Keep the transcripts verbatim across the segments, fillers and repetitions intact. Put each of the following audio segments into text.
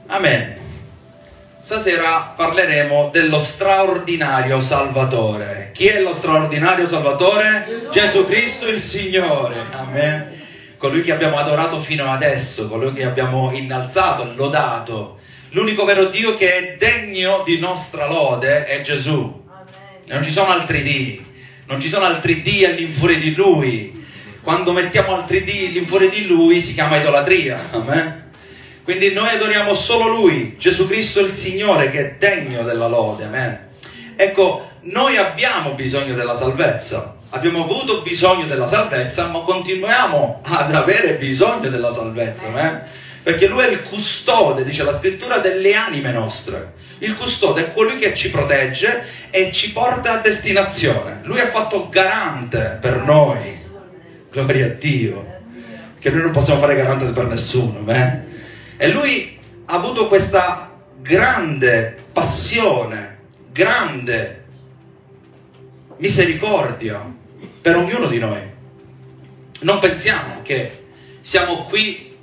Amen. Stasera parleremo dello straordinario Salvatore. Chi è lo straordinario Salvatore? Gesù, Gesù Cristo il Signore. Amen. Colui che abbiamo adorato fino adesso, colui che abbiamo innalzato, lodato. L'unico vero Dio che è degno di nostra lode è Gesù. Amen. Non ci sono altri Dii, non ci sono altri Dii all'infuori di Lui. Quando mettiamo altri Dii all'infuori di Lui si chiama idolatria. Amen. Quindi noi adoriamo solo Lui, Gesù Cristo il Signore, che è degno della lode. Amen. Ecco, noi abbiamo bisogno della salvezza, abbiamo avuto bisogno della salvezza, ma continuiamo ad avere bisogno della salvezza, amen? Perché Lui è il custode, dice la scrittura, delle anime nostre. Il custode è colui che ci protegge e ci porta a destinazione. Lui è fatto garante per noi, gloria a Dio, che noi non possiamo fare garante per nessuno, amen? E Lui ha avuto questa grande passione, grande misericordia per ognuno di noi. Non pensiamo che siamo qui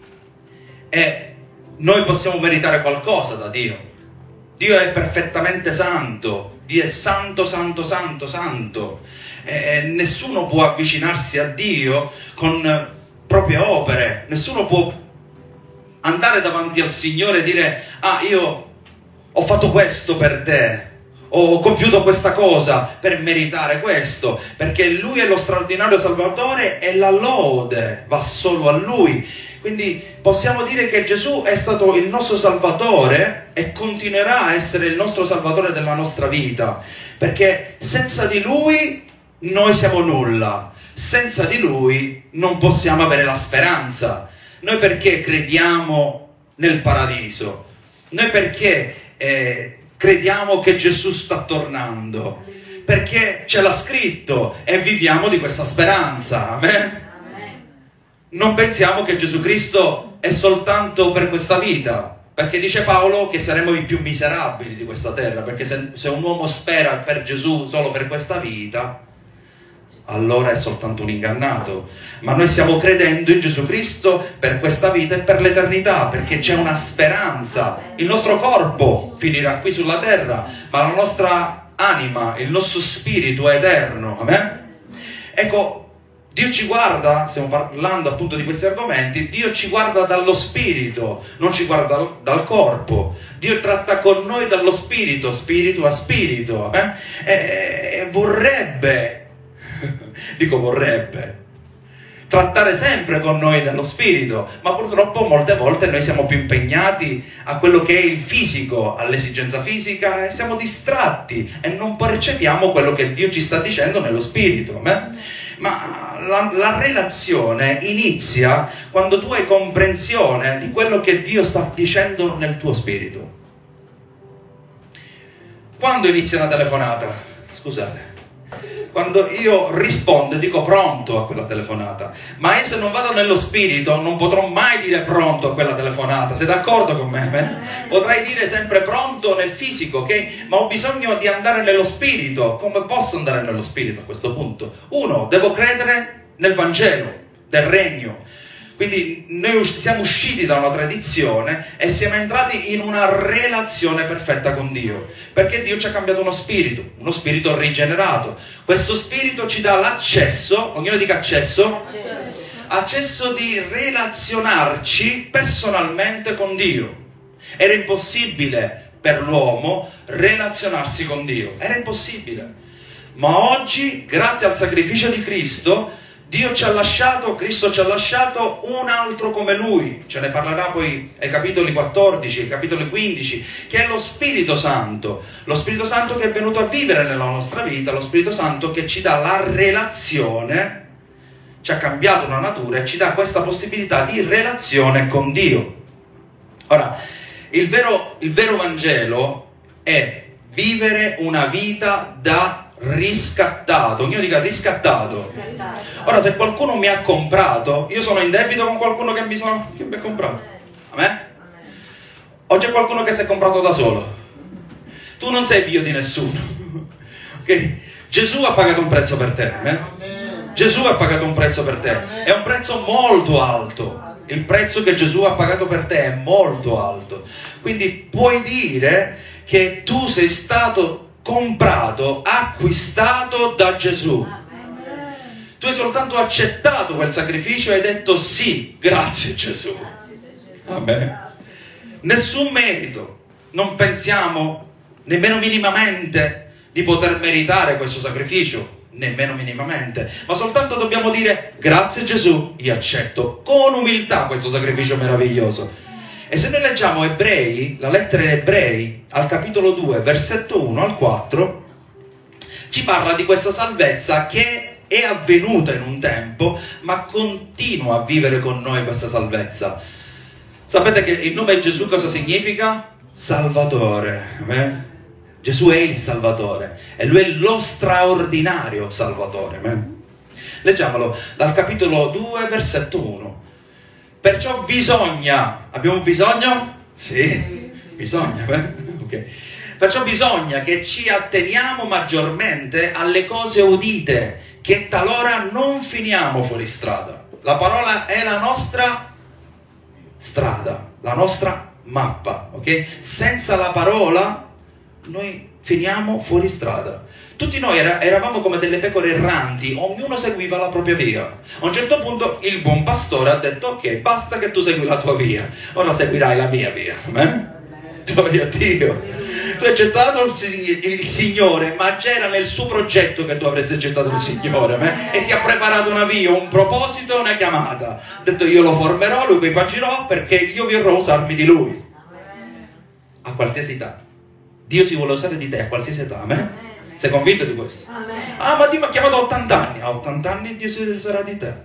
e noi possiamo meritare qualcosa da Dio. Dio è perfettamente santo, Dio è santo, santo, santo, santo. E nessuno può avvicinarsi a Dio con proprie opere, nessuno può andare davanti al Signore e dire: ah, io ho fatto questo per te, ho compiuto questa cosa per meritare questo, perché Lui è lo straordinario Salvatore e la lode va solo a Lui. Quindi possiamo dire che Gesù è stato il nostro Salvatore e continuerà a essere il nostro Salvatore della nostra vita, perché senza di Lui noi siamo nulla, senza di Lui non possiamo avere la speranza. Noi perché crediamo nel paradiso? Noi perché eh, crediamo che Gesù sta tornando? Perché ce l'ha scritto e viviamo di questa speranza. Amen? Non pensiamo che Gesù Cristo è soltanto per questa vita, perché dice Paolo che saremo i più miserabili di questa terra, perché se, se un uomo spera per Gesù solo per questa vita, allora è soltanto un ingannato. Ma noi stiamo credendo in Gesù Cristo per questa vita e per l'eternità, perché c'è una speranza. Il nostro corpo finirà qui sulla terra, ma la nostra anima, il nostro spirito è eterno. Amen? Ecco, Dio ci guarda, stiamo parlando appunto di questi argomenti, Dio ci guarda dallo spirito, non ci guarda dal corpo. Dio tratta con noi dallo spirito, spirito a spirito. Amen? E, e vorrebbe dico vorrebbe trattare sempre con noi dello spirito, ma purtroppo molte volte noi siamo più impegnati a quello che è il fisico, all'esigenza fisica, e siamo distratti e non percepiamo quello che Dio ci sta dicendo nello spirito. Eh? Ma la, la relazione inizia quando tu hai comprensione di quello che Dio sta dicendo nel tuo spirito. Quando inizia una telefonata? Scusate. Quando io rispondo e dico pronto a quella telefonata, ma io se non vado nello spirito non potrò mai dire pronto a quella telefonata. Sei d'accordo con me? Eh? Potrai dire sempre pronto nel fisico, ok? Ma ho bisogno di andare nello spirito. Come posso andare nello spirito a questo punto? Uno, devo credere nel Vangelo del Regno. Quindi noi siamo usciti da una tradizione e siamo entrati in una relazione perfetta con Dio, perché Dio ci ha cambiato uno spirito, uno spirito rigenerato. Questo spirito ci dà l'accesso, ognuno dica accesso, accesso, accesso di relazionarci personalmente con Dio. Era impossibile per l'uomo relazionarsi con Dio, era impossibile. Ma oggi, grazie al sacrificio di Cristo, Dio ci ha lasciato, Cristo ci ha lasciato un altro come Lui. Ce ne parlerà poi ai capitoli quattordici, ai capitoli quindici, che è lo Spirito Santo. Lo Spirito Santo che è venuto a vivere nella nostra vita, lo Spirito Santo che ci dà la relazione, ci ha cambiato la natura e ci dà questa possibilità di relazione con Dio. Ora, il vero, il vero Vangelo è vivere una vita da riscattato. Ognuno dica riscattato. riscattato. Ora, se qualcuno mi ha comprato, io sono in debito con qualcuno che mi, sono, che mi ha comprato. A me? O c'è qualcuno che si è comprato da solo? Tu non sei figlio di nessuno. Okay? Gesù ha pagato un prezzo per te. Eh? Gesù ha pagato un prezzo per te. È un prezzo molto alto. Il prezzo che Gesù ha pagato per te è molto alto. Quindi puoi dire che tu sei stato comprato, acquistato da Gesù. Tu hai soltanto accettato quel sacrificio e hai detto sì, grazie Gesù. Amen. Nessun merito. Non pensiamo nemmeno minimamente di poter meritare questo sacrificio. Nemmeno minimamente, ma soltanto dobbiamo dire grazie Gesù, io accetto con umiltà questo sacrificio meraviglioso. E se noi leggiamo Ebrei, la lettera ai Ebrei, al capitolo due, versetto uno al quattro, ci parla di questa salvezza che è avvenuta in un tempo, ma continua a vivere con noi questa salvezza. Sapete che il nome Gesù cosa significa? Salvatore. Amen? Gesù è il Salvatore e Lui è lo straordinario Salvatore. Leggiamolo dal capitolo due, versetto uno. Perciò bisogna, abbiamo bisogno? Sì, bisogna. Okay. Perciò bisogna che ci atteniamo maggiormente alle cose udite, che talora non finiamo fuori strada. La parola è la nostra strada, la nostra mappa, ok? Senza la parola noi finiamo fuori strada. Tutti noi era, eravamo come delle pecore erranti, ognuno seguiva la propria via. A un certo punto il buon pastore ha detto ok, basta che tu segui la tua via, ora seguirai la mia via. Eh? Gloria a Dio. Tu hai accettato il, il Signore, ma c'era nel suo progetto che tu avresti accettato il Signore, eh? E ti ha preparato una via, un proposito, una chiamata. Ha detto io lo formerò, lo equipaggerò perché io vorrò usarmi di Lui a qualsiasi età. Dio si vuole usare di te a qualsiasi età, amen? Sei convinto di questo? Amen. Ah, ma Dio mi ha chiamato a ottanta anni. A ottanta anni Dio si userà di te.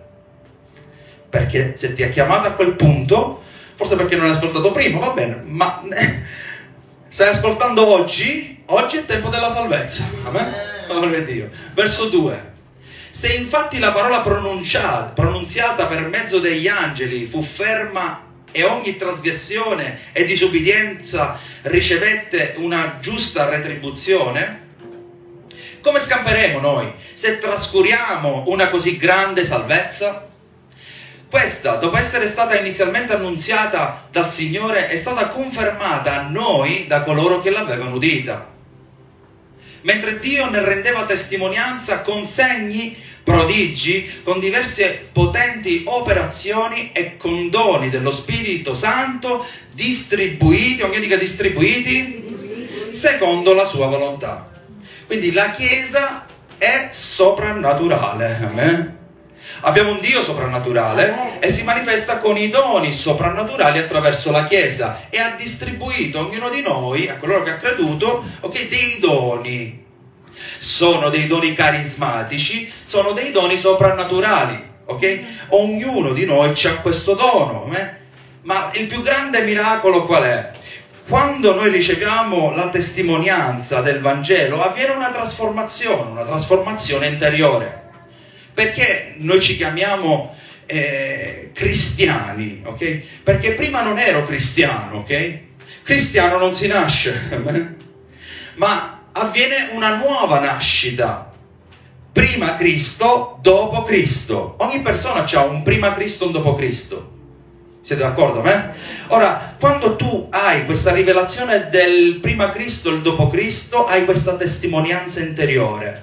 Perché se ti ha chiamato a quel punto, forse perché non l'hai ascoltato prima, va bene, ma eh, stai ascoltando oggi, oggi è tempo della salvezza, amen? Gloria a Dio. Verso due. Se infatti la parola pronunciata, pronunziata per mezzo degli angeli fu ferma e ogni trasgressione e disubbidienza ricevette una giusta retribuzione, come scamperemo noi se trascuriamo una così grande salvezza? Questa, dopo essere stata inizialmente annunziata dal Signore, è stata confermata a noi da coloro che l'avevano udita, mentre Dio ne rendeva testimonianza con segni, prodigi, con diverse potenti operazioni e con doni dello Spirito Santo distribuiti, ognuno dica distribuiti, secondo la sua volontà. Quindi la Chiesa è soprannaturale, amen? Abbiamo un Dio soprannaturale e si manifesta con i doni soprannaturali attraverso la Chiesa e ha distribuito ognuno di noi, a coloro che ha creduto, okay, dei doni. Sono dei doni carismatici, sono dei doni soprannaturali, ok? Ognuno di noi ha questo dono, eh? Ma il più grande miracolo qual è? Quando noi riceviamo la testimonianza del Vangelo avviene una trasformazione, una trasformazione interiore. Perché noi ci chiamiamo eh, cristiani, ok? Perché prima non ero cristiano, ok? Cristiano non si nasce, ma avviene una nuova nascita. Prima Cristo, dopo Cristo. Ogni persona ha un prima Cristo e un dopo Cristo. Siete d'accordo? Eh? Ora, quando tu hai questa rivelazione del prima Cristo e il dopo Cristo, hai questa testimonianza interiore.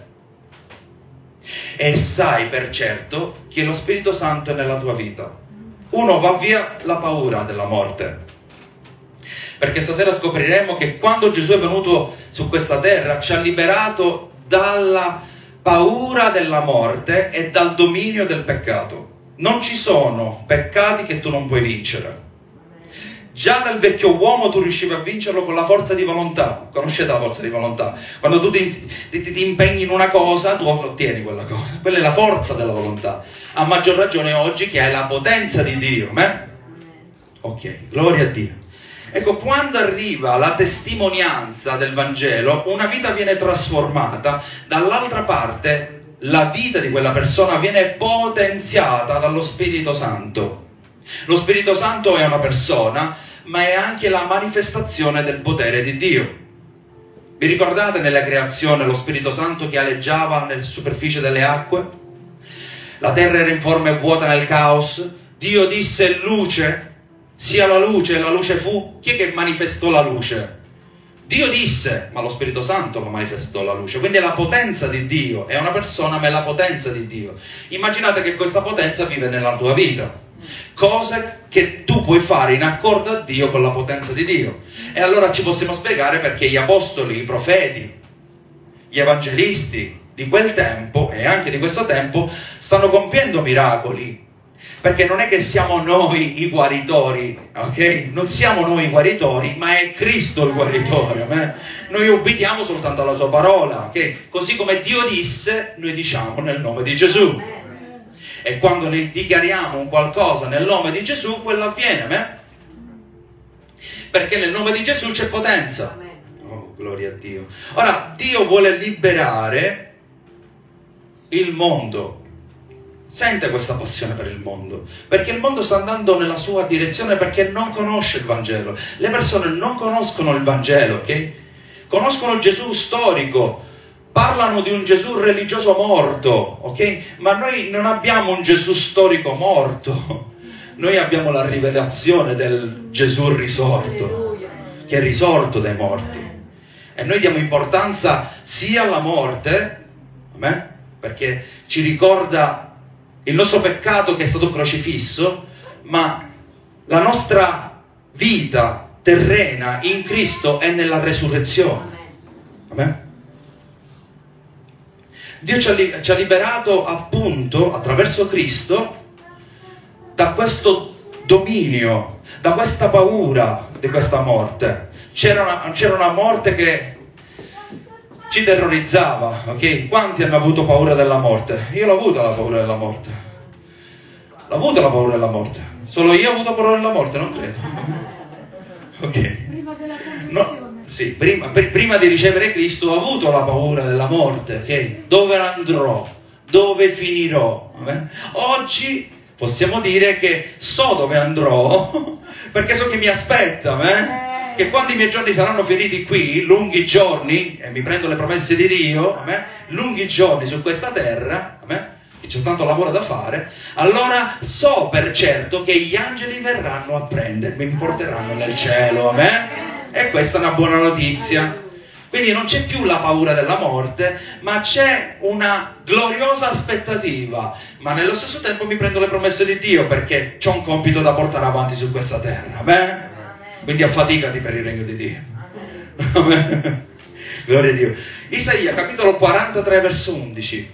E sai per certo che lo Spirito Santo è nella tua vita. Uno, va via la paura della morte. Perché stasera scopriremo che quando Gesù è venuto su questa terra ci ha liberato dalla paura della morte e dal dominio del peccato. Non ci sono peccati che tu non puoi vincere. Già dal vecchio uomo tu riuscivi a vincerlo con la forza di volontà. Conoscete la forza di volontà? Quando tu ti, ti, ti impegni in una cosa, tu ottieni quella cosa. Quella è la forza della volontà. A maggior ragione oggi che hai la potenza di Dio. Eh? Ok, gloria a Dio. Ecco, quando arriva la testimonianza del Vangelo, una vita viene trasformata, dall'altra parte la vita di quella persona viene potenziata dallo Spirito Santo. Lo Spirito Santo è una persona, ma è anche la manifestazione del potere di Dio. Vi ricordate nella creazione lo Spirito Santo che aleggiava nella superficie delle acque? La terra era informe e vuota nel caos, Dio disse luce, sia la luce, e la luce fu. Chi è che manifestò la luce? Dio disse, ma lo Spirito Santo lo manifestò la luce. Quindi è la potenza di Dio, è una persona ma è la potenza di Dio. Immaginate che questa potenza vive nella tua vita, cose che tu puoi fare in accordo a Dio con la potenza di Dio. E allora ci possiamo spiegare perché gli apostoli, i profeti, gli evangelisti di quel tempo e anche di questo tempo stanno compiendo miracoli, perché non è che siamo noi i guaritori, ok? Non siamo noi i guaritori, ma è Cristo il guaritore. Eh? Noi obbediamo soltanto alla sua parola, ok? Così come Dio disse, noi diciamo nel nome di Gesù. E quando ne dichiariamo un qualcosa nel nome di Gesù, quello avviene, eh? Perché nel nome di Gesù c'è potenza. Oh, gloria a Dio. Ora, Dio vuole liberare il mondo. Sente questa passione per il mondo, perché il mondo sta andando nella sua direzione, perché non conosce il Vangelo. Le persone non conoscono il Vangelo, ok? Conoscono Gesù storico, parlano di un Gesù religioso morto, ok? Ma noi non abbiamo un Gesù storico morto, noi abbiamo la rivelazione del Gesù risorto, che è risorto dai morti. E noi diamo importanza sia alla morte, amen? Perché ci ricorda il nostro peccato che è stato crocifisso, ma la nostra vita terrena in Cristo è nella resurrezione. Amen? Dio ci ha, li- ci ha liberato appunto attraverso Cristo da questo dominio, da questa paura di questa morte. C'era una, c'era una morte che ci terrorizzava, ok? Quanti hanno avuto paura della morte? Io l'ho avuta la paura della morte. L'ho avuta la paura della morte. Solo io ho avuto paura della morte, non credo. Ok? Prima della No, conversione. sì, prima, pr- prima di ricevere Cristo ho avuto la paura della morte, ok? Dove andrò? Dove finirò? Vabbè? Oggi possiamo dire che so dove andrò, perché so che mi aspetta, eh? Che quando i miei giorni saranno finiti qui, lunghi giorni, e mi prendo le promesse di Dio, amen, lunghi giorni su questa terra, amen, che c'è tanto lavoro da fare, allora so per certo che gli angeli verranno a prendermi, mi porteranno nel cielo, amen? E questa è una buona notizia. Quindi non c'è più la paura della morte, ma c'è una gloriosa aspettativa. Ma nello stesso tempo mi prendo le promesse di Dio, perché c'ho un compito da portare avanti su questa terra, amen? Quindi affaticati per il regno di Dio. Amen. Gloria a Dio. Isaia capitolo quarantatré verso undici.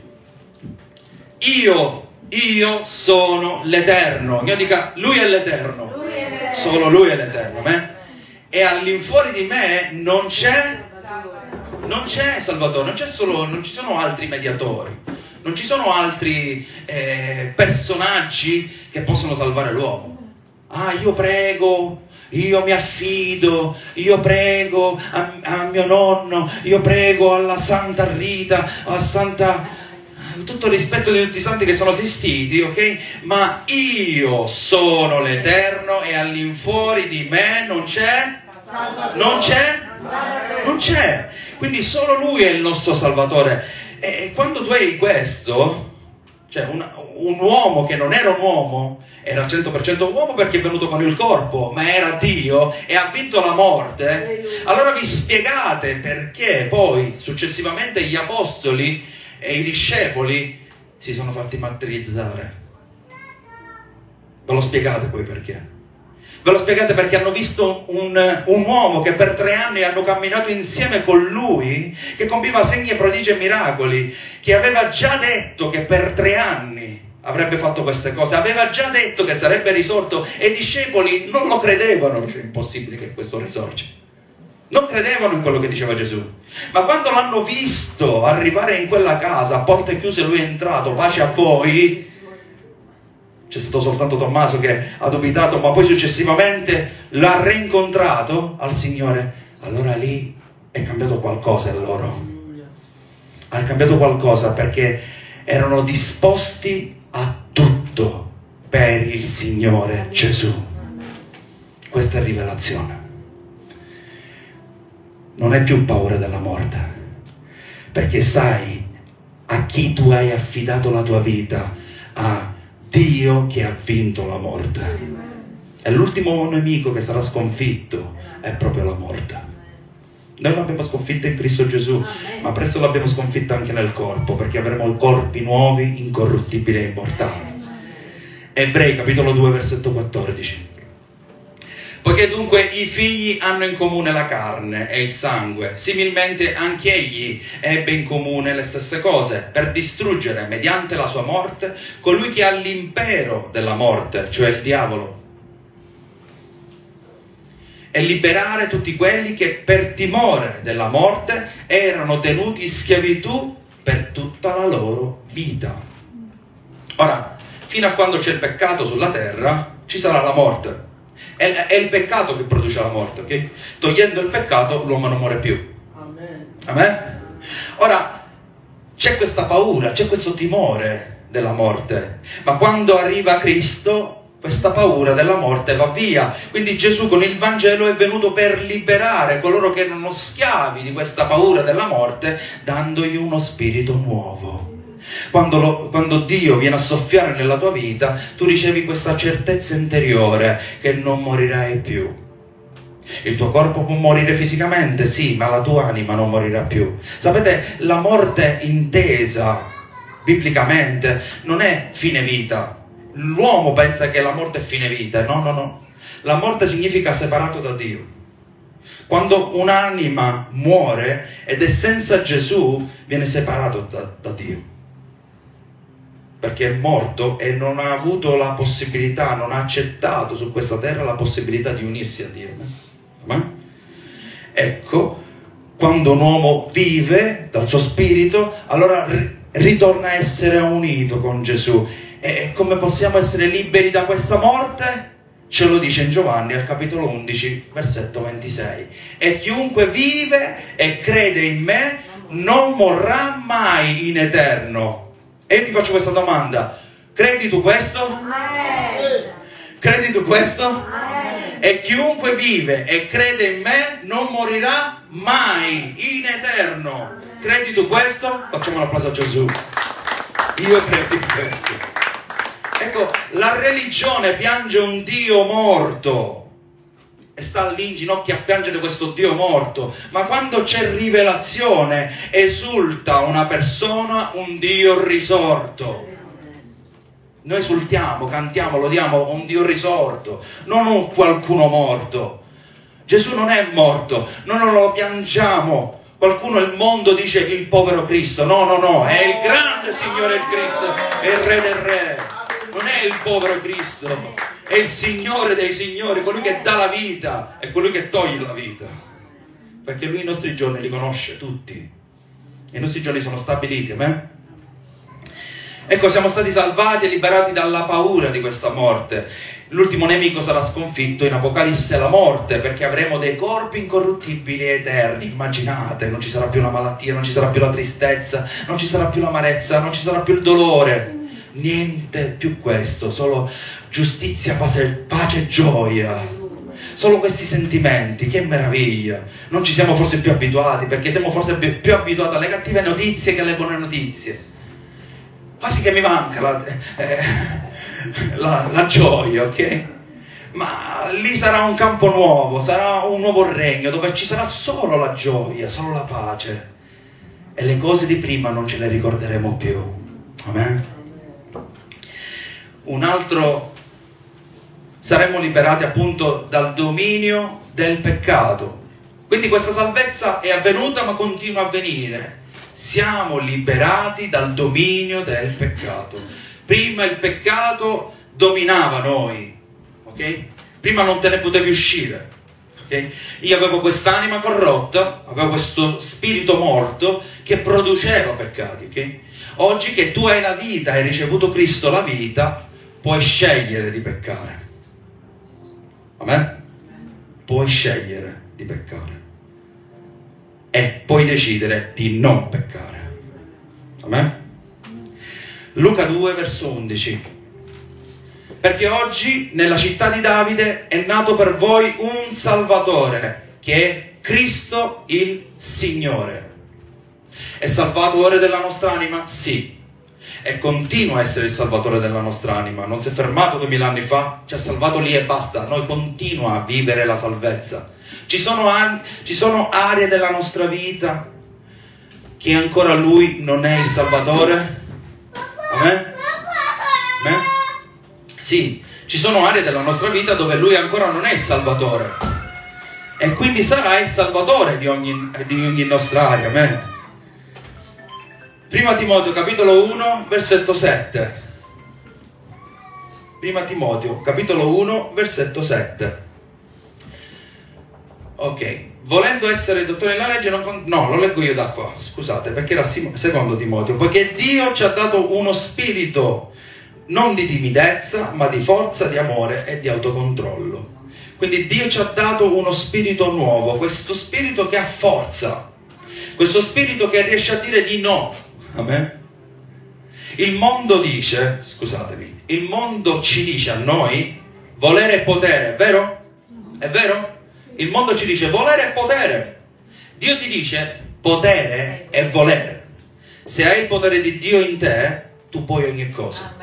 Io, io sono l'Eterno. Io dica, lui è l'Eterno. Lui è l'Eterno. Solo lui è l'Eterno. Amen. E all'infuori di me non c'è, non c'è Salvatore, non c'è solo, non ci sono altri mediatori, non ci sono altri eh, personaggi che possono salvare l'uomo. Ah, io prego, io mi affido, io prego a, a mio nonno, io prego alla Santa Rita, a Santa... tutto il rispetto di tutti i santi che sono esistiti, ok? Ma io sono l'Eterno e all'infuori di me non c'è? Non c'è? Non c'è. Quindi solo Lui è il nostro Salvatore. E, e quando tu hai questo, cioè un, un uomo che non era un uomo, era cento per cento uomo perché è venuto con il corpo, ma era Dio e ha vinto la morte, allora vi spiegate perché poi successivamente gli apostoli e i discepoli si sono fatti martirizzare. Ve lo spiegate poi perché? Ve lo spiegate perché hanno visto un, un uomo che per tre anni hanno camminato insieme con lui, che compiva segni e prodigi e miracoli, che aveva già detto che per tre anni avrebbe fatto queste cose, aveva già detto che sarebbe risorto e i discepoli non lo credevano, cioè è impossibile che questo risorge. Non credevano in quello che diceva Gesù. Ma quando l'hanno visto arrivare in quella casa, a porte chiuse lui è entrato, pace a voi, c'è stato soltanto Tommaso che ha dubitato, ma poi successivamente l'ha reincontrato al Signore. Allora lì è cambiato qualcosa in loro. Ha cambiato qualcosa perché erano disposti a tutto per il Signore Gesù. Questa è rivelazione. Non hai più paura della morte, perché sai a chi tu hai affidato la tua vita, a Dio che ha vinto la morte. E l'ultimo nemico che sarà sconfitto è proprio la morte. Noi l'abbiamo sconfitta in Cristo Gesù, ma presto l'abbiamo sconfitta anche nel corpo, perché avremo corpi nuovi, incorruttibili e immortali. Ebrei capitolo due versetto quattordici. Poiché dunque i figli hanno in comune la carne e il sangue, similmente anche egli ebbe in comune le stesse cose, per distruggere mediante la sua morte colui che ha l'impero della morte, cioè il diavolo, e liberare tutti quelli che per timore della morte erano tenuti in schiavitù per tutta la loro vita. Ora, fino a quando c'è il peccato sulla terra, ci sarà la morte. È, è il peccato che produce la morte, ok? Togliendo il peccato, l'uomo non muore più. Amen. Amen? Ora, c'è questa paura, c'è questo timore della morte, ma quando arriva Cristo, questa paura della morte va via. Quindi Gesù con il Vangelo è venuto per liberare coloro che erano schiavi di questa paura della morte, dandogli uno spirito nuovo. Quando, lo, quando Dio viene a soffiare nella tua vita, tu ricevi questa certezza interiore che non morirai più. Il tuo corpo può morire fisicamente, sì, ma la tua anima non morirà più. Sapete, la morte intesa biblicamente non è fine vita. L'uomo pensa che la morte è fine vita. No, no, no. La morte significa separato da Dio. Quando un'anima muore ed è senza Gesù, viene separato da, da Dio. Perché è morto e non ha avuto la possibilità, non ha accettato su questa terra la possibilità di unirsi a Dio. Ma? Ecco, quando un uomo vive dal suo spirito, allora ritorna a essere unito con Gesù. E come possiamo essere liberi da questa morte? Ce lo dice in Giovanni al capitolo undici, versetto ventisei. E chiunque vive e crede in me non morrà mai in eterno. E io ti faccio questa domanda: credi tu questo? Amen. Credi tu questo? Amen. E chiunque vive e crede in me non morirà mai in eterno. Credi tu questo? Facciamo un applauso a Gesù. Io credo in questo. Ecco, la religione piange un Dio morto e sta lì in ginocchio a piangere questo Dio morto, ma quando c'è rivelazione esulta una persona, un Dio risorto. Noi esultiamo, cantiamo, lodiamo un Dio risorto, non un qualcuno morto. Gesù non è morto, noi non lo piangiamo. Qualcuno, il mondo dice il povero Cristo. No, no, no, è il grande Signore il Cristo, è il Re del Re. Non è il povero Cristo, è il Signore dei Signori, colui che dà la vita e colui che toglie la vita. Perché Lui i nostri giorni li conosce tutti. I nostri giorni sono stabiliti, amen? Ecco, siamo stati salvati e liberati dalla paura di questa morte. L'ultimo nemico sarà sconfitto in Apocalisse, la morte, perché avremo dei corpi incorruttibili e eterni. Immaginate, non ci sarà più la malattia, non ci sarà più la tristezza, non ci sarà più l'amarezza, non ci sarà più il dolore. Niente più questo, solo giustizia, pace, pace e gioia. Solo questi sentimenti, che meraviglia. Non ci siamo forse più abituati, perché siamo forse più, più abituati alle cattive notizie che alle buone notizie. Quasi che mi manca la, eh, la, la gioia, ok? Ma lì sarà un campo nuovo, sarà un nuovo regno dove ci sarà solo la gioia, solo la pace. E le cose di prima non ce le ricorderemo più. Amen? Un altro, saremo liberati appunto dal dominio del peccato. Quindi questa salvezza è avvenuta ma continua a avvenire. Siamo liberati dal dominio del peccato. Prima il peccato dominava noi, ok? Prima non te ne potevi uscire, ok? Io avevo quest'anima corrotta, avevo questo spirito morto che produceva peccati, ok? Oggi che tu hai la vita, hai ricevuto Cristo la vita, puoi scegliere di peccare. Amen? Puoi scegliere di peccare. E puoi decidere di non peccare. Amen? Luca due, verso undici. Perché oggi nella città di Davide è nato per voi un Salvatore, che è Cristo il Signore. È salvatore della nostra anima? Sì. e continua a essere il salvatore della nostra anima. Non si è fermato duemila anni fa, ci ha salvato lì e basta. Noi continua a vivere la salvezza. Ci sono, ci sono aree della nostra vita che ancora Lui non è il Salvatore? Amen? Amen? Sì, ci sono aree della nostra vita dove Lui ancora non è il Salvatore. E quindi sarà il Salvatore di ogni, di ogni nostra area. Amen? Prima Timoteo capitolo uno versetto sette. Prima Timoteo capitolo uno versetto sette. Ok, volendo essere dottore della legge, non, no, lo leggo io da qua, scusate, perché era secondo Timoteo, poiché Dio ci ha dato uno spirito non di timidezza, ma di forza, di amore e di autocontrollo. Quindi Dio ci ha dato uno spirito nuovo, questo spirito che ha forza, questo spirito che riesce a dire di no. Amen? Il mondo dice, scusatevi, il mondo ci dice a noi volere e potere, è vero? È vero? Il mondo ci dice volere e potere. Dio ti dice potere e volere. Se hai il potere di Dio in te, tu puoi ogni cosa.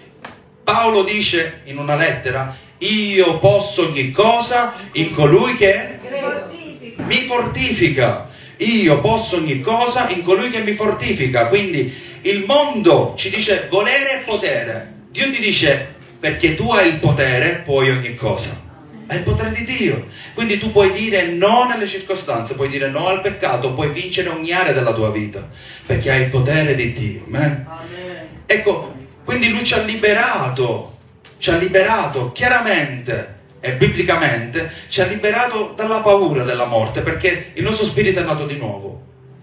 Paolo dice in una lettera: io posso ogni cosa in colui che fortifica. mi fortifica. Io posso ogni cosa in colui che mi fortifica. Quindi il mondo ci dice volere e potere. Dio ti dice perché tu hai il potere, puoi ogni cosa. È il potere di Dio. Quindi tu puoi dire no nelle circostanze, puoi dire no al peccato, puoi vincere ogni area della tua vita, perché hai il potere di Dio. Amen? Amen. Ecco, quindi Lui ci ha liberato, ci ha liberato chiaramente e biblicamente, ci ha liberato dalla paura della morte, perché il nostro spirito è nato di nuovo.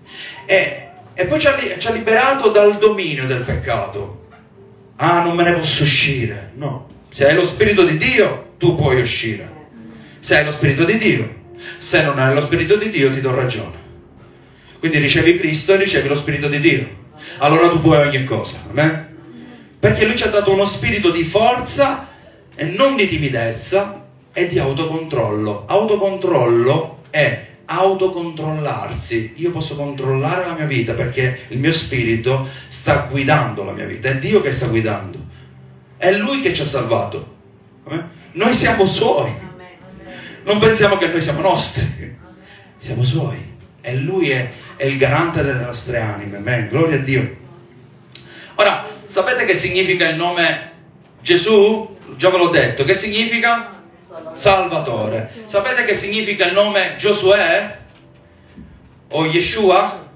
E, e poi ci ha, ci ha liberato dal dominio del peccato. Ah, non me ne posso uscire. No, se hai lo spirito di Dio, tu puoi uscire. Se hai lo spirito di Dio. Se non hai lo spirito di Dio, ti do ragione. Quindi ricevi Cristo e ricevi lo spirito di Dio. Allora tu puoi ogni cosa. Amen? Perché Lui ci ha dato uno spirito di forza e non di timidezza e di autocontrollo. Autocontrollo è autocontrollarsi. Io posso controllare la mia vita perché il mio spirito sta guidando la mia vita. È Dio che sta guidando. È Lui che ci ha salvato. Amen? Noi siamo Suoi. Non pensiamo che noi siamo nostri. Siamo Suoi. E Lui è, è il garante delle nostre anime. Amen. Gloria a Dio. Ora, sapete che significa il nome Gesù? Già ve l'ho detto. Che significa? Salvatore. Sapete che significa il nome Giosuè? O Yeshua?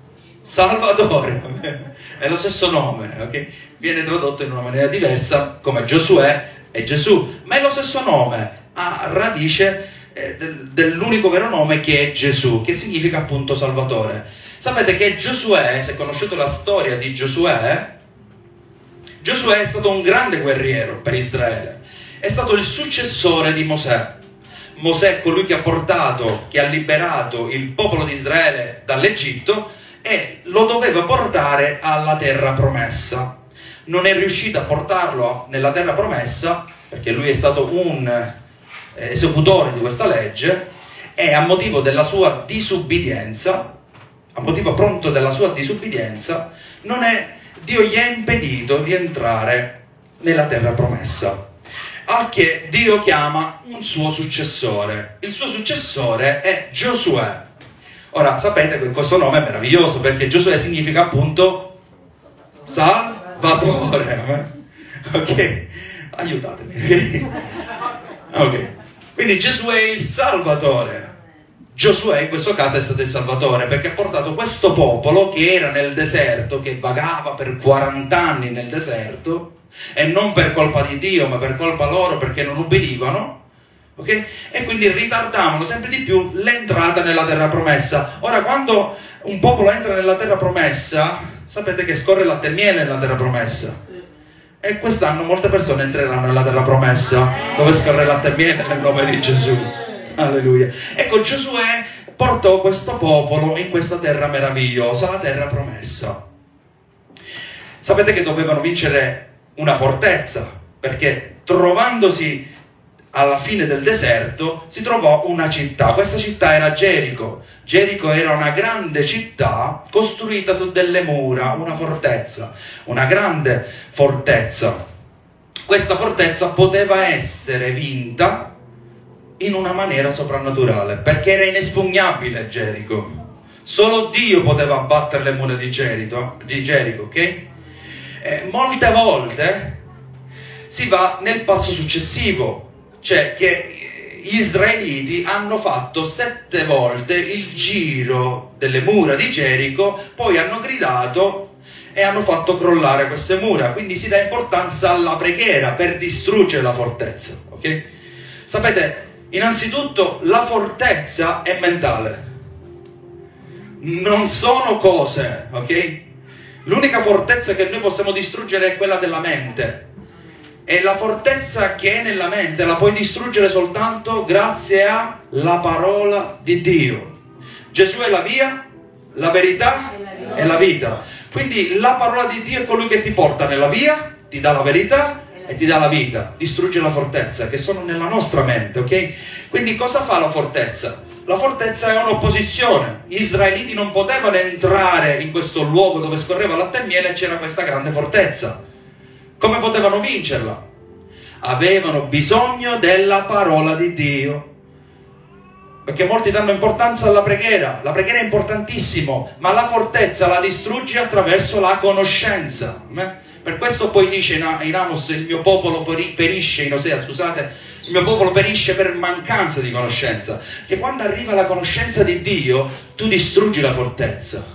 Salvatore. È lo stesso nome, ok? Viene tradotto in una maniera diversa come Giosuè e Gesù, ma è lo stesso nome, ha radice eh, del, dell'unico vero nome che è Gesù, che significa appunto Salvatore. Sapete che Giosuè, se conoscete la storia di Giosuè, Giosuè è stato un grande guerriero per Israele, è stato il successore di Mosè. Mosè è colui che ha portato, che ha liberato il popolo di Israele dall'Egitto e lo doveva portare alla terra promessa. Non è riuscito a portarlo nella terra promessa perché lui è stato un eh, esecutore di questa legge e a motivo della sua disubbidienza, a motivo pronto della sua disubbidienza, non è, Dio gli ha impedito di entrare nella terra promessa. Al che Dio chiama un suo successore. Il suo successore è Giosuè. Ora sapete che questo nome è meraviglioso perché Giosuè significa appunto Salvatore. Ok, aiutatemi. Ok, quindi Gesù è il Salvatore. Giosuè in questo caso è stato il Salvatore perché ha portato questo popolo che era nel deserto, che vagava per quaranta anni nel deserto, e non per colpa di Dio ma per colpa loro perché non ubbidivano, ok? E quindi ritardavano sempre di più l'entrata nella terra promessa. Ora, quando un popolo entra nella terra promessa, sapete che scorre latte e miele nella terra promessa. E quest'anno molte persone entreranno nella terra promessa dove scorre latte e miele nel nome di Gesù. Alleluia. Ecco, Giosuè portò questo popolo in questa terra meravigliosa, la terra promessa. Sapete che dovevano vincere una fortezza, perché trovandosi alla fine del deserto, si trovò una città. Questa città era Gerico. Gerico era una grande città costruita su delle mura, una fortezza, una grande fortezza. Questa fortezza poteva essere vinta in una maniera soprannaturale, perché era inespugnabile Gerico. Solo Dio poteva abbattere le mura di Gerico, di Gerico, ok? Eh, molte volte si va nel passo successivo, cioè che gli israeliti hanno fatto sette volte il giro delle mura di Gerico, poi hanno gridato e hanno fatto crollare queste mura. Quindi si dà importanza alla preghiera per distruggere la fortezza, ok? Sapete, innanzitutto la fortezza è mentale, non sono cose, ok? L'unica fortezza che noi possiamo distruggere è quella della mente, e la fortezza che è nella mente la puoi distruggere soltanto grazie alla parola di Dio. Gesù è la via, la verità e la vita. Quindi la parola di Dio è colui che ti porta nella via, ti dà la verità e ti dà la vita. Distrugge la fortezza, che sono nella nostra mente, ok? Quindi cosa fa la fortezza? La fortezza è un'opposizione. Gli israeliti non potevano entrare in questo luogo dove scorreva latte e miele e c'era questa grande fortezza. Come potevano vincerla? Avevano bisogno della parola di Dio. Perché molti danno importanza alla preghiera. La preghiera è importantissimo, ma la fortezza la distruggi attraverso la conoscenza. Per questo poi dice in Amos: il mio popolo perisce, in Osea, scusate, il mio popolo perisce per mancanza di conoscenza. Che quando arriva la conoscenza di Dio, tu distruggi la fortezza.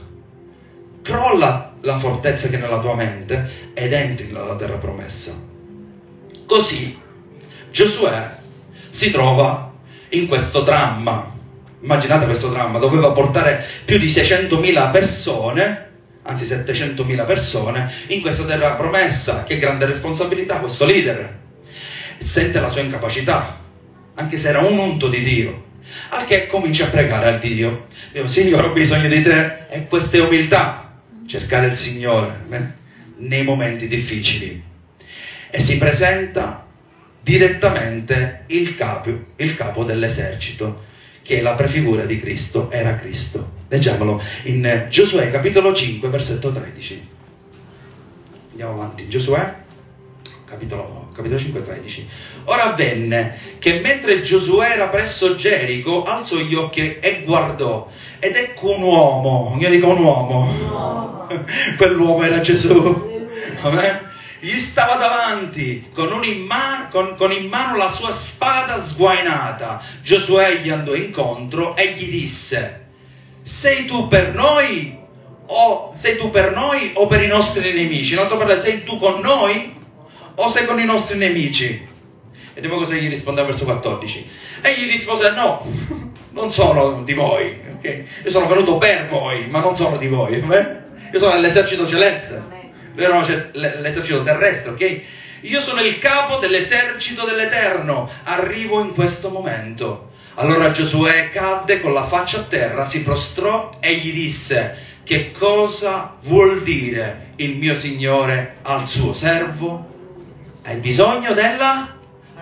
Crolla la fortezza che è nella tua mente ed entri nella terra promessa. Così Giosuè si trova in questo dramma. Immaginate questo dramma: doveva portare più di seicentomila persone, anzi settecentomila persone, in questa terra promessa. Che grande responsabilità questo leader. Sente la sua incapacità, anche se era un unto di Dio, al che comincia a pregare al Dio. Dio: Signore, ho bisogno di te. E questa è umiltà, cercare il Signore eh, nei momenti difficili. E si presenta direttamente il capo, il capo dell'esercito, che è la prefigura di Cristo, era Cristo. Leggiamolo in Giosuè capitolo cinque versetto tredici. Andiamo avanti. Giosuè capitolo, capitolo cinque tredici. Ora avvenne che mentre Giosuè era presso Gerico, alzò gli occhi e guardò, ed ecco un uomo. Io dico un uomo, no. Quell'uomo era Gesù. Amen. Gli stava davanti con, un in man- con, con in mano la sua spada sguainata. Giosuè gli andò incontro e gli disse: sei tu per noi o sei tu per noi o per i nostri nemici? In altre parole, sei tu con noi o sei con i nostri nemici? Vediamo cosa gli risponde al verso quattordici. E gli rispose: no, non sono di voi, okay? Io sono venuto per voi, ma non sono di voi, eh? Io sono nell'esercito celeste, vero? L'esercito terrestre, ok? Io sono il capo dell'esercito dell'Eterno, arrivo in questo momento. Allora Giosuè cadde con la faccia a terra, si prostrò e gli disse: che cosa vuol dire il mio Signore al suo servo? Hai bisogno della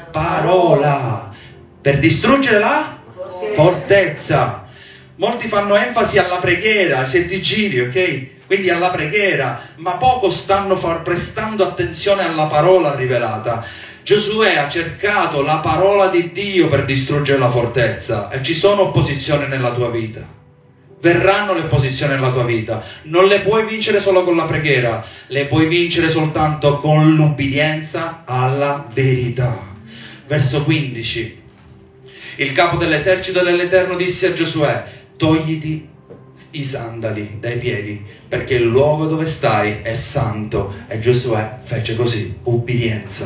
parola per distruggere la fortezza. Molti fanno enfasi alla preghiera, ai sette giri, ok? Quindi alla preghiera, ma poco stanno far, prestando attenzione alla parola rivelata. Giosuè ha cercato la parola di Dio per distruggere la fortezza, e ci sono opposizioni nella tua vita. Verranno le opposizioni nella tua vita. Non le puoi vincere solo con la preghiera, le puoi vincere soltanto con l'ubbidienza alla verità. Verso quindici. Il capo dell'esercito dell'Eterno disse a Giosuè: togliti i sandali dai piedi, perché il luogo dove stai è santo. E Giosuè fece così, ubbidienza.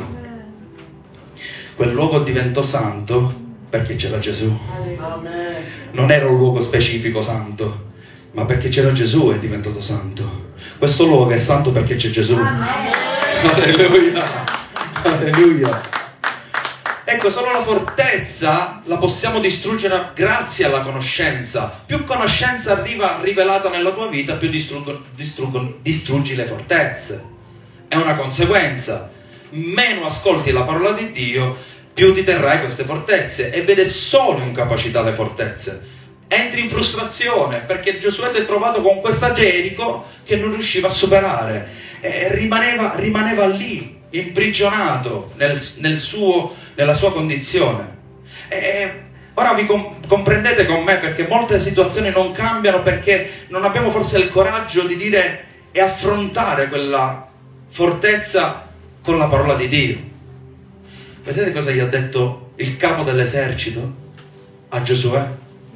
Quel luogo diventò santo perché c'era Gesù. Non era un luogo specifico santo, ma perché c'era Gesù è diventato santo. Questo luogo è santo perché c'è Gesù. Alleluia, alleluia. Ecco, solo la fortezza la possiamo distruggere grazie alla conoscenza. Più conoscenza arriva rivelata nella tua vita, più distruggo, distruggo, distruggi le fortezze. È una conseguenza. Meno ascolti la parola di Dio, più ti terrai queste fortezze, e vede solo incapacità le fortezze. Entri in frustrazione perché Giosuè si è trovato con questa Gerico che non riusciva a superare, e rimaneva, rimaneva lì imprigionato nel, nel suo, nella sua condizione. E ora vi com- comprendete con me, perché molte situazioni non cambiano perché non abbiamo forse il coraggio di dire e affrontare quella fortezza con la parola di Dio. Vedete cosa gli ha detto il capo dell'esercito a Giosuè?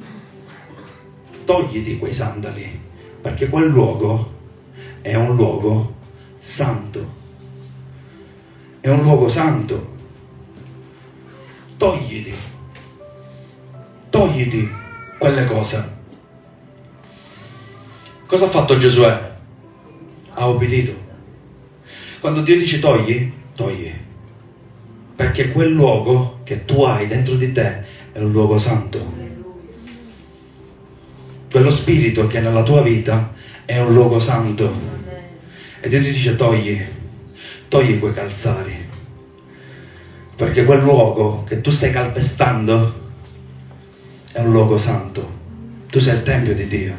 Togliti quei sandali, perché quel luogo è un luogo santo. È un luogo santo. Togliti. Togliti quelle cose. Cosa ha fatto Giosuè? Ha obbedito. Quando Dio dice togli, togli. Perché quel luogo che tu hai dentro di te è un luogo santo. Quello spirito che è nella tua vita è un luogo santo. E Dio ti dice togli, togli quei calzari. Perché quel luogo che tu stai calpestando è un luogo santo. Tu sei il tempio di Dio.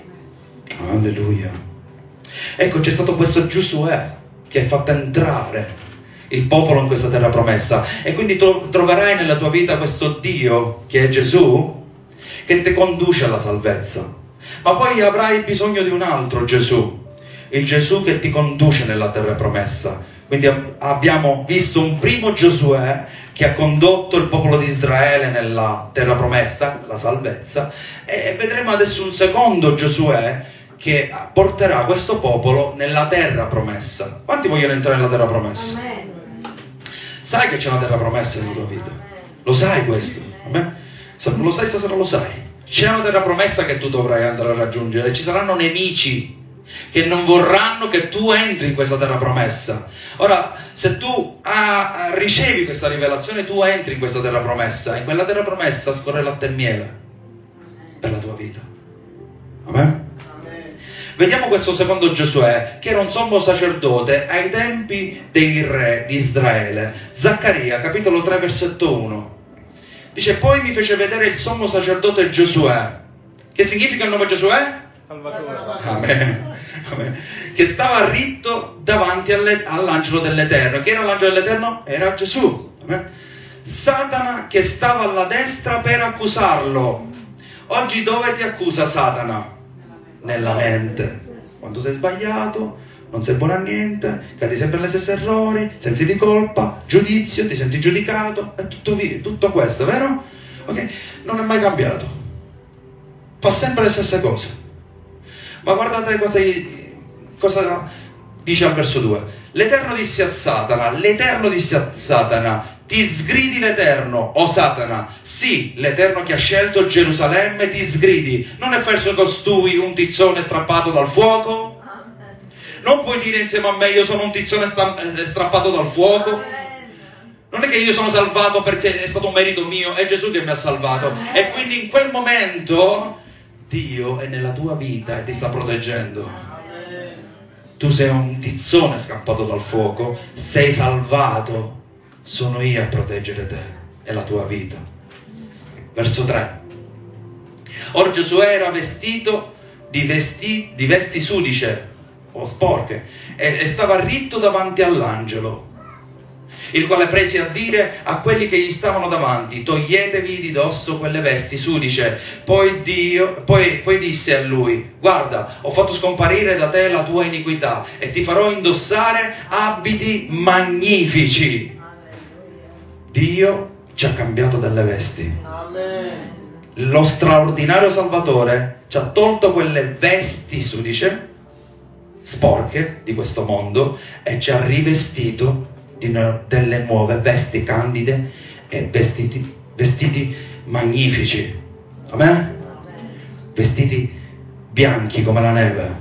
Alleluia. Ecco, c'è stato questo Giosuè che ha fatto entrare il popolo in questa terra promessa, e quindi tu troverai nella tua vita questo Dio che è Gesù, che ti conduce alla salvezza. Ma poi avrai bisogno di un altro Gesù, il Gesù che ti conduce nella terra promessa. Quindi abbiamo visto un primo Giosuè che ha condotto il popolo di Israele nella terra promessa, la salvezza, e vedremo adesso un secondo Giosuè che porterà questo popolo nella terra promessa. Quanti vogliono entrare nella terra promessa? Amen. Sai che c'è una terra promessa nella tua vita? Lo sai questo? Amen? Se non lo sai stasera lo sai. C'è una terra promessa che tu dovrai andare a raggiungere. Ci saranno nemici che non vorranno che tu entri in questa terra promessa. Ora, se tu ah, ricevi questa rivelazione, tu entri in questa terra promessa. In quella terra promessa scorre latte e miele per la tua vita. Amen? Vediamo questo secondo Giosuè, che era un sommo sacerdote ai tempi dei re di Israele. Zaccaria, capitolo tre, versetto uno. Dice: poi mi fece vedere il sommo sacerdote Giosuè. Che significa il nome Giosuè? Salvatore. Amen. Amen. Che stava ritto davanti alle, all'angelo dell'Eterno. Chi era l'angelo dell'Eterno? Era Gesù. Amen. Satana che stava alla destra per accusarlo. Oggi dove ti accusa Satana? Nella mente. Quando sei sbagliato, non sei buono a niente, cadi sempre negli stessi errori, sensi di colpa, giudizio, ti senti giudicato, è tutto, via, tutto questo, vero? Ok? Non è mai cambiato, fa sempre le stesse cose. Ma guardate cosa, cosa dice al verso due. L'Eterno disse a Satana, l'Eterno disse a Satana: ti sgridi l'Eterno, o Satana? Sì, l'Eterno che ha scelto Gerusalemme ti sgridi. Non è verso costui un tizzone strappato dal fuoco? Non puoi dire insieme a me: io sono un tizzone strappato dal fuoco? Non è che io sono salvato perché è stato un merito mio, è Gesù che mi ha salvato. E quindi in quel momento Dio è nella tua vita e ti sta proteggendo. Tu sei un tizzone scappato dal fuoco, sei salvato. Sono io a proteggere te e la tua vita. Verso tre. Or Giosuè era vestito di vesti, di vesti sudice o sporche e, e stava ritto davanti all'angelo, il quale prese a dire a quelli che gli stavano davanti: toglietevi di dosso quelle vesti sudice. Poi, Dio, poi, poi disse a lui: guarda, ho fatto scomparire da te la tua iniquità e ti farò indossare abiti magnifici. Dio ci ha cambiato delle vesti. Amen. Lo straordinario Salvatore ci ha tolto quelle vesti sudice, sporche di questo mondo, e ci ha rivestito di delle nuove vesti candide e vestiti, vestiti magnifici. Amen? Vestiti bianchi come la neve.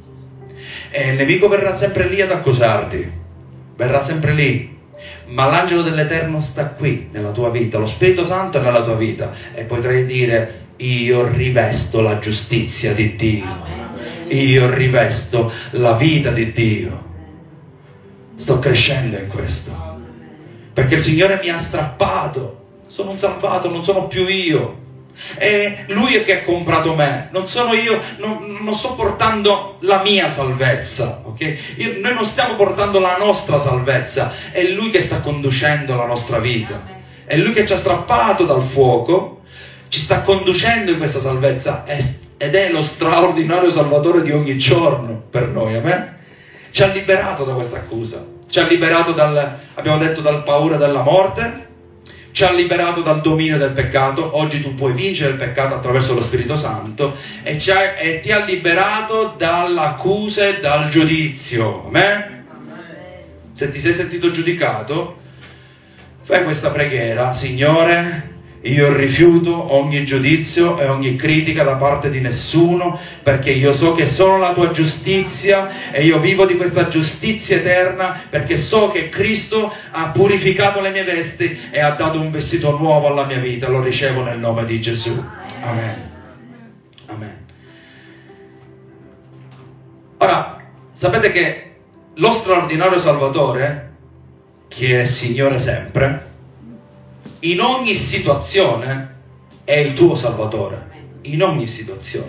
E il nemico verrà sempre lì ad accusarti, verrà sempre lì. Ma l'angelo dell'Eterno sta qui nella tua vita, lo Spirito Santo è nella tua vita, e potrai dire: io rivesto la giustizia di Dio, io rivesto la vita di Dio, sto crescendo in questo. perché il Signore mi ha strappato, sono un salvato, non sono più io. È Lui che ha comprato me, non sono io, non, non sto portando la mia salvezza, ok? Io, noi non stiamo portando la nostra salvezza, è Lui che sta conducendo la nostra vita, è Lui che ci ha strappato dal fuoco, ci sta conducendo in questa salvezza ed è lo straordinario Salvatore di ogni giorno per noi, amen? Ci ha liberato da questa accusa, ci ha liberato dal, abbiamo detto, dal paura della morte, ci ha liberato dal dominio del peccato. Oggi tu puoi vincere il peccato attraverso lo Spirito Santo e, ci ha, e ti ha liberato dall'accusa e dal giudizio. Amen? Se ti sei sentito giudicato, fai questa preghiera: Signore, io rifiuto ogni giudizio e ogni critica da parte di nessuno, perché io so che sono la tua giustizia e io vivo di questa giustizia eterna, perché so che Cristo ha purificato le mie vesti e ha dato un vestito nuovo alla mia vita. Lo ricevo nel nome di Gesù. Amen. Amen. Ora, sapete che lo straordinario Salvatore, che è Signore sempre, in ogni situazione è il tuo Salvatore, in ogni situazione.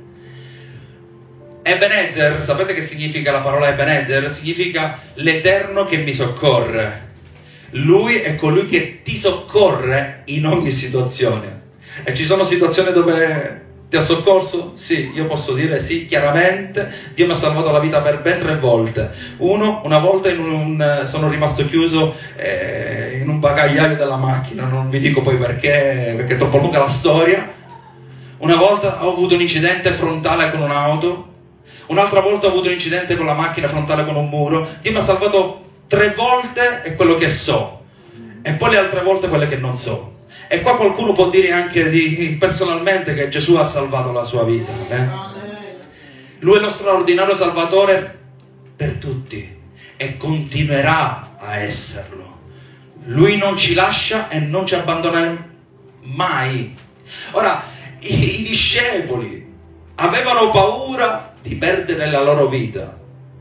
Ebenezer, sapete che significa la parola Ebenezer? Significa l'Eterno che mi soccorre. Lui è colui che ti soccorre in ogni situazione. E ci sono situazioni dove ti ha soccorso? Sì, io posso dire sì, chiaramente. Dio mi ha salvato la vita per ben tre volte. Uno, una volta in un, sono rimasto chiuso eh, in un bagagliaio della macchina, non vi dico poi perché, perché è troppo lunga la storia. Una volta ho avuto un incidente frontale con un'auto, un'altra volta ho avuto un incidente con la macchina frontale con un muro. Dio mi ha salvato tre volte è quello che so, e poi le altre volte quelle che non so. E qua qualcuno può dire anche di, personalmente che Gesù ha salvato la sua vita. Eh? Lui è lo straordinario Salvatore per tutti e continuerà a esserlo. Lui non ci lascia e non ci abbandona mai. Ora, i, i discepoli avevano paura di perdere la loro vita,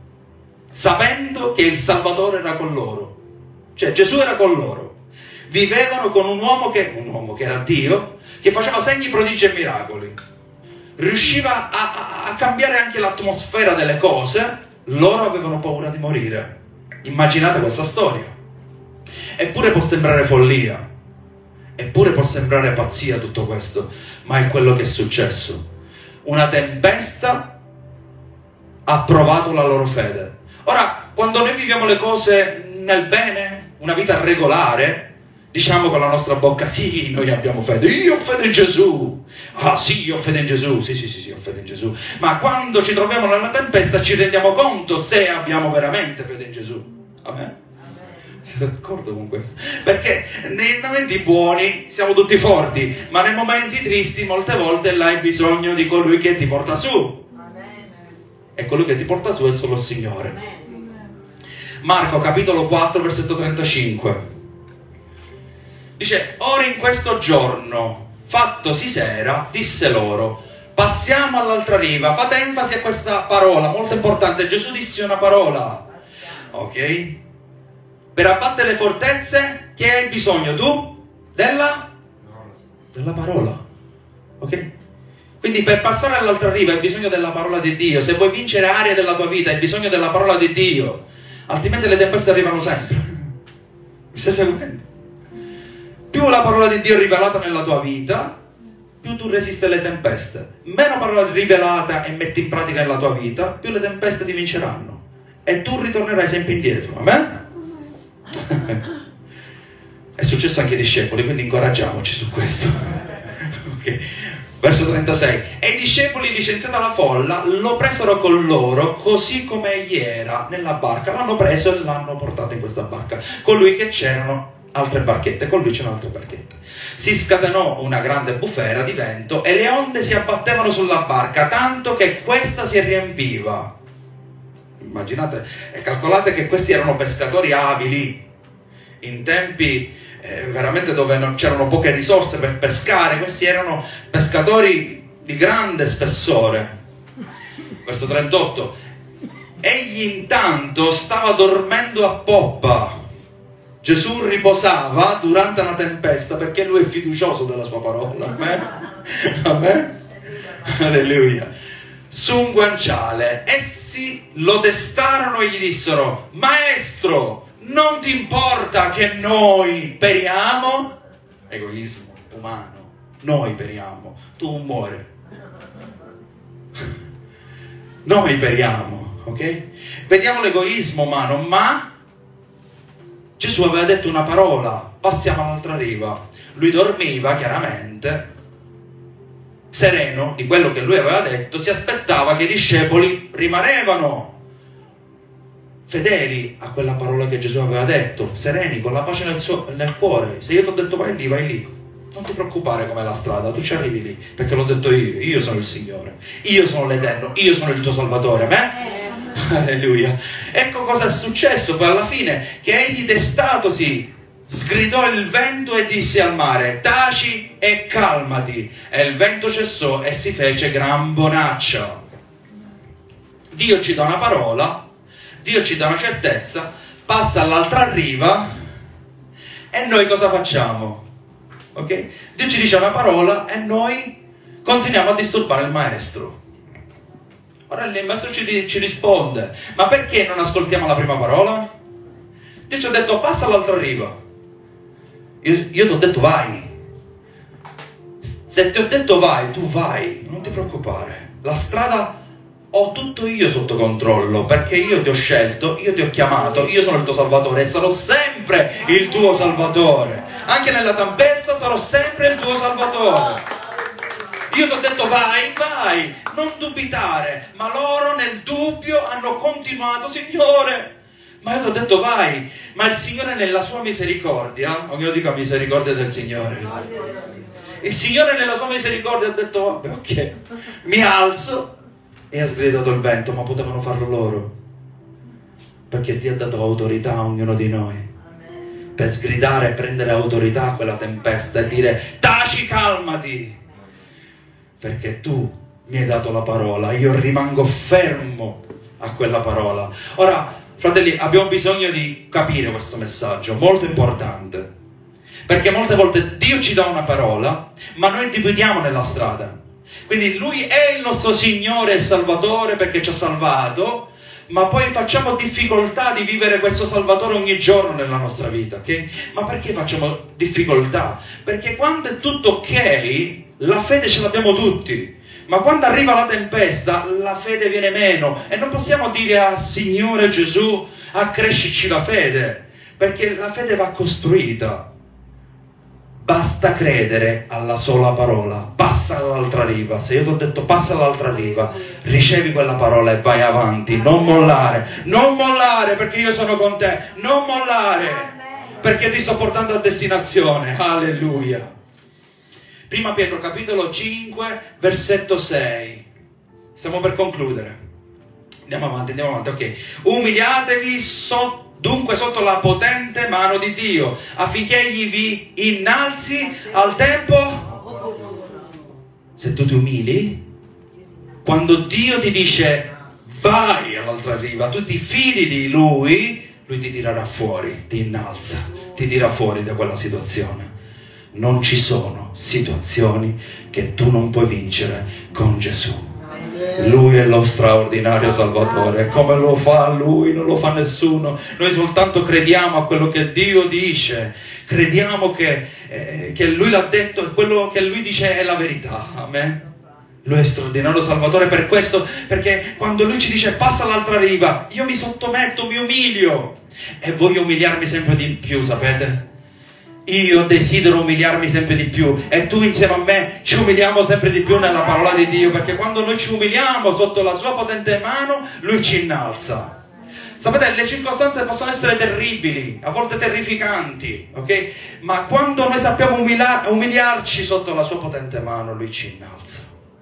sapendo che il Salvatore era con loro. Cioè Gesù era con loro. Vivevano con un uomo che, un uomo che era Dio, che faceva segni, prodigi e miracoli. Riusciva a, a, a cambiare anche l'atmosfera delle cose. Loro avevano paura di morire. Immaginate questa storia. Eppure può sembrare follia, eppure può sembrare pazzia tutto questo, ma è quello che è successo. Una tempesta ha provato la loro fede. Ora, quando noi viviamo le cose nel bene, una vita regolare, diciamo con la nostra bocca: sì, noi abbiamo fede, io ho fede in Gesù. Ah sì, io ho fede in Gesù, sì sì sì, sì ho fede in Gesù. Ma quando ci troviamo nella tempesta ci rendiamo conto se abbiamo veramente fede in Gesù. Amen? Siete d'accordo con questo? Perché nei momenti buoni siamo tutti forti, ma nei momenti tristi molte volte hai bisogno di colui che ti porta su. E colui che ti porta su è solo il Signore. Marco capitolo quattro versetto trentacinque dice: ora in questo giorno, fattosi sera, disse loro: passiamo all'altra riva. Fate enfasi a questa parola molto importante. Gesù disse una parola, ok? Per abbattere le fortezze che hai bisogno tu? Della? Della parola, ok? Quindi per passare all'altra riva hai bisogno della parola di Dio. Se vuoi vincere aree della tua vita hai bisogno della parola di Dio, altrimenti le tempeste arrivano sempre. Mi stai seguendo? Più la parola di Dio è rivelata nella tua vita, più tu resisti alle tempeste. Meno parola rivelata e metti in pratica nella tua vita, più le tempeste ti vinceranno e tu ritornerai sempre indietro. Amen? È successo anche ai discepoli, quindi incoraggiamoci su questo. Ok. Verso trentasei. E i discepoli, licenziata la folla, lo presero con loro così come egli era nella barca. L'hanno preso e l'hanno portato in questa barca. Con lui che c'erano altre barchette, con lui c'erano altre barchette. Si scatenò una grande bufera di vento e le onde si abbattevano sulla barca, tanto che questa si riempiva. Immaginate e calcolate che questi erano pescatori abili, in tempi eh, veramente dove non c'erano poche risorse per pescare. Questi erano pescatori di grande spessore. Verso trentotto. Egli intanto stava dormendo a poppa. Gesù riposava durante una tempesta perché lui è fiducioso della sua parola. Amen. Amen. Alleluia. Su un guanciale. Essi lo destarono e gli dissero: Maestro, non ti importa che noi periamo? Egoismo umano. Noi periamo, tu muori. Noi periamo, ok? Vediamo l'egoismo umano, ma Gesù aveva detto una parola: passiamo all'altra riva. Lui dormiva, chiaramente, sereno di quello che lui aveva detto, si aspettava che i discepoli rimanevano fedeli a quella parola che Gesù aveva detto, sereni, con la pace nel, suo, nel cuore. Se io ti ho detto vai lì, vai lì, non ti preoccupare com'è la strada, tu ci arrivi lì, perché l'ho detto io, io sono il Signore, io sono l'Eterno, io sono il tuo Salvatore. Amen? Alleluia. Ecco cosa è successo poi alla fine, che egli destatosi sgridò il vento e disse al mare: taci e calmati, e il vento cessò e si fece gran bonaccia. Dio ci dà una parola, Dio ci dà una certezza, passa all'altra riva e noi cosa facciamo? Ok? Dio ci dice una parola e noi continuiamo a disturbare il maestro. Ora il maestro ci, ci risponde: ma perché non ascoltiamo la prima parola? Dio ci ha detto passa all'altra riva. Io, io ti ho detto vai. Se ti ho detto vai, tu vai, non ti preoccupare. La strada ho tutto io sotto controllo, perché io ti ho scelto, io ti ho chiamato, io sono il tuo Salvatore e sarò sempre il tuo Salvatore. Anche nella tempesta sarò sempre il tuo Salvatore. Io ti ho detto vai, vai, non dubitare, ma loro nel dubbio hanno continuato: Signore, ma io ti ho detto vai. Ma il Signore nella sua misericordia, ognuno dica misericordia del Signore, il Signore nella sua misericordia ha detto vabbè, ok, mi alzo, e ha sgridato il vento. Ma potevano farlo loro, perché Dio ha dato autorità a ognuno di noi per sgridare e prendere autorità a quella tempesta e dire taci, calmati, perché tu mi hai dato la parola, io rimango fermo a quella parola. Ora, fratelli, abbiamo bisogno di capire questo messaggio, molto importante, perché molte volte Dio ci dà una parola, ma noi dividiamo nella strada. Quindi Lui è il nostro Signore e Salvatore perché ci ha salvato, ma poi facciamo difficoltà di vivere questo Salvatore ogni giorno nella nostra vita, ok? Ma perché facciamo difficoltà? Perché quando è tutto ok, la fede ce l'abbiamo tutti, ma quando arriva la tempesta la fede viene meno e non possiamo dire a Signore Gesù accrescici la fede, perché la fede va costruita. Basta credere alla sola parola, passa all'altra riva. Se io ti ho detto passa all'altra riva, ricevi quella parola e vai avanti, non mollare, non mollare, perché io sono con te, non mollare, perché ti sto portando a destinazione. Alleluia. Prima Pietro capitolo cinque versetto sei. Stiamo per concludere. Andiamo avanti, andiamo avanti, ok. Umiliatevi sotto dunque sotto la potente mano di Dio, affinché Egli vi innalzi al tempo. Se tu ti umili, quando Dio ti dice vai all'altra riva, tu ti fidi di Lui, Lui ti tirerà fuori, ti innalza, ti tira fuori da quella situazione. Non ci sono situazioni che tu non puoi vincere con Gesù. Lui è lo straordinario Salvatore, come lo fa Lui non lo fa nessuno. Noi soltanto crediamo a quello che Dio dice, crediamo che, eh, che Lui l'ha detto e quello che Lui dice è la verità. Amen. Lui è straordinario Salvatore per questo, perché quando Lui ci dice passa all'altra riva, io mi sottometto, mi umilio e voglio umiliarmi sempre di più, sapete? Io desidero umiliarmi sempre di più e tu insieme a me ci umiliamo sempre di più nella parola di Dio, perché quando noi ci umiliamo sotto la sua potente mano, Lui ci innalza. Sapete, le circostanze possono essere terribili, a volte terrificanti, ok? Ma quando noi sappiamo umila- umiliarci sotto la sua potente mano, Lui ci innalza.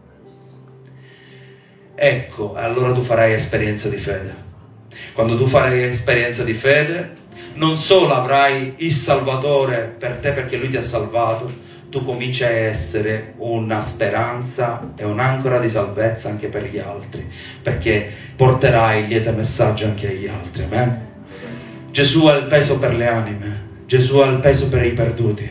Ecco, allora tu farai esperienza di fede. Quando tu farai esperienza di fede, non solo avrai il Salvatore per te perché Lui ti ha salvato, tu cominci a essere una speranza e un'ancora di salvezza anche per gli altri, perché porterai il lieto messaggio anche agli altri. Amen? Gesù ha il peso per le anime. Gesù ha il peso per i perduti.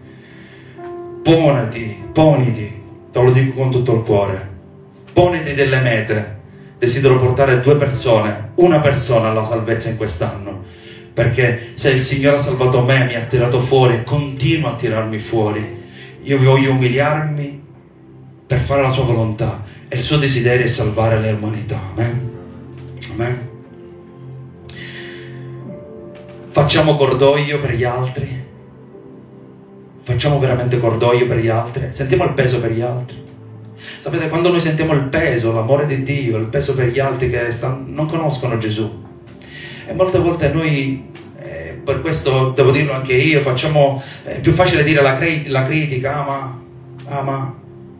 Poniti, poniti, te lo dico con tutto il cuore, poniti delle mete. Desidero portare due persone, una persona alla salvezza in quest'anno, perché se il Signore ha salvato me, mi ha tirato fuori e continua a tirarmi fuori, io voglio umiliarmi per fare la sua volontà, e il suo desiderio è salvare l'umanità. Amen. Amen. Facciamo cordoglio per gli altri, facciamo veramente cordoglio per gli altri, sentiamo il peso per gli altri. Sapete, quando noi sentiamo il peso, l'amore di Dio, il peso per gli altri che stanno, non conoscono Gesù, e molte volte noi, eh, per questo devo dirlo anche io, facciamo, è più facile dire la, la critica, ah ma, ah ma,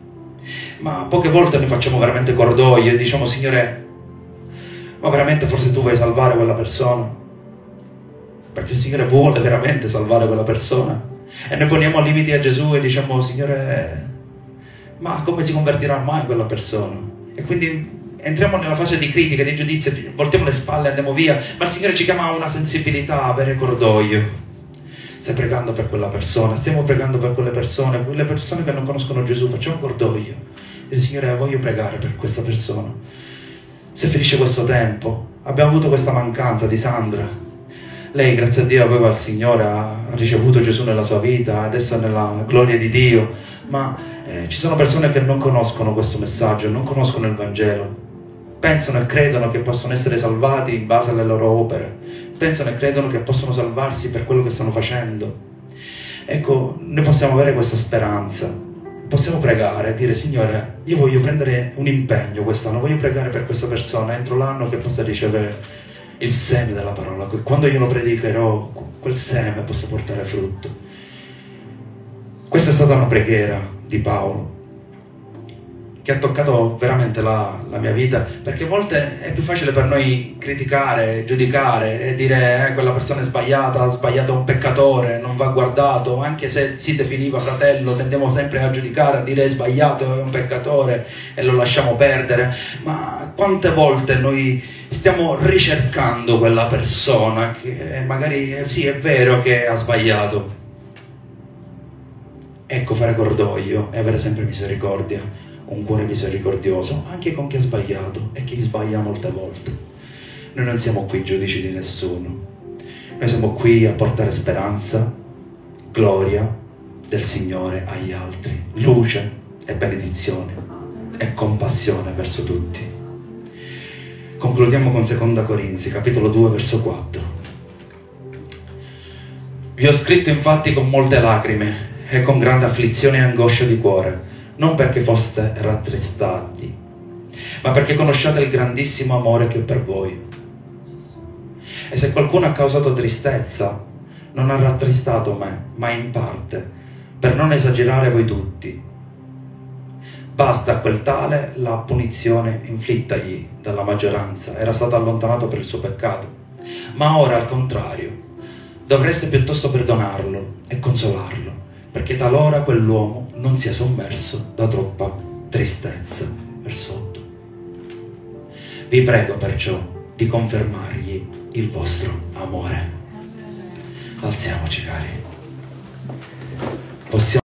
ma poche volte noi facciamo veramente cordoglio e diciamo: Signore, ma veramente forse tu vuoi salvare quella persona? Perché il Signore vuole veramente salvare quella persona, e noi poniamo limiti a Gesù e diciamo: Signore, ma come si convertirà mai quella persona? E quindi entriamo nella fase di critica, di giudizio, voltiamo le spalle e andiamo via. Ma il Signore ci chiama a una sensibilità, a avere cordoglio. Stai pregando per quella persona, stiamo pregando per quelle persone, quelle persone che non conoscono Gesù, facciamo cordoglio. E Signore, voglio pregare per questa persona. Se finisce questo tempo, abbiamo avuto questa mancanza di Sandra. Lei, grazie a Dio, aveva il Signore, ha ricevuto Gesù nella sua vita, adesso è nella gloria di Dio, ma eh, ci sono persone che non conoscono questo messaggio, non conoscono il Vangelo, pensano e credono che possono essere salvati in base alle loro opere, pensano e credono che possono salvarsi per quello che stanno facendo. Ecco, noi possiamo avere questa speranza, possiamo pregare e dire: Signore, io voglio prendere un impegno quest'anno, voglio pregare per questa persona entro l'anno, che possa ricevere il seme della parola, che quando io lo predicherò, quel seme possa portare frutto. Questa è stata una preghiera di Paolo che ha toccato veramente la, la mia vita, perché a volte è più facile per noi criticare, giudicare e dire eh, quella persona è sbagliata, ha sbagliato, un peccatore, non va guardato, anche se si definiva fratello, tendiamo sempre a giudicare, a dire è sbagliato, è un peccatore e lo lasciamo perdere. Ma quante volte noi stiamo ricercando quella persona che magari eh, sì, è vero che ha sbagliato. Ecco, fare cordoglio e avere sempre misericordia, un cuore misericordioso anche con chi ha sbagliato e chi sbaglia molte volte. Noi non siamo qui giudici di nessuno, noi siamo qui a portare speranza, gloria del Signore agli altri, luce e benedizione e compassione verso tutti. Concludiamo con seconda Corinzi, capitolo due, verso quattro. Vi ho scritto infatti con molte lacrime e con grande afflizione e angoscia di cuore, non perché foste rattristati, ma perché conosciate il grandissimo amore che ho per voi. E se qualcuno ha causato tristezza, non ha rattristato me, ma in parte, per non esagerare voi tutti. Basta a quel tale la punizione inflittagli dalla maggioranza, era stato allontanato per il suo peccato. Ma ora, al contrario, dovreste piuttosto perdonarlo e consolarlo, perché talora quell'uomo non sia sommerso da troppa tristezza per sotto. Vi prego perciò di confermargli il vostro amore. Alziamoci, cari. Possiamo